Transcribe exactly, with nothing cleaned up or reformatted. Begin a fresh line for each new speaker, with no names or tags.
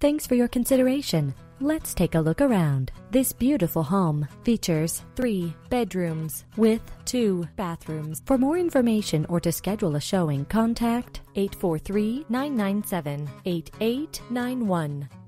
Thanks for your consideration. Let's take a look around. This beautiful home features three bedrooms with two bathrooms. For more information or to schedule a showing, contact eight four three, nine nine seven, eight eight nine one.